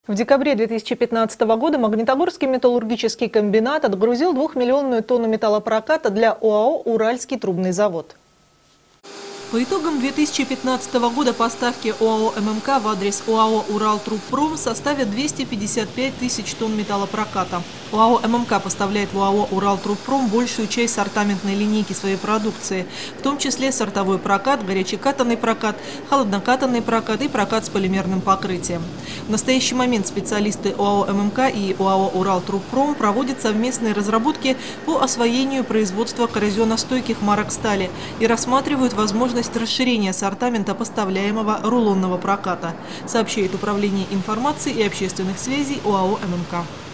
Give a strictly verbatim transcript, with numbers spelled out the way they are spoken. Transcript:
В декабре две тысячи пятнадцатого года Магнитогорский металлургический комбинат отгрузил двухмиллионную тонну металлопроката для ОАО «Уральский трубный завод». По итогам две тысячи пятнадцатого года поставки ОАО «ММК» в адрес ОАО «Уралтрубпром» составят двести пятьдесят пять тысяч тонн металлопроката. ОАО «ММК» поставляет в ОАО «Уралтрубпром» большую часть сортаментной линейки своей продукции, в том числе сортовой прокат, горячекатанный прокат, холоднокатанный прокат и прокат с полимерным покрытием. В настоящий момент специалисты ОАО «ММК» и ОАО «Уралтрубпром» проводят совместные разработки по освоению производства коррозионостойких марок стали и рассматривают возможность расширения ассортимента поставляемого рулонного проката, сообщает Управление информации и общественных связей ОАО «ММК».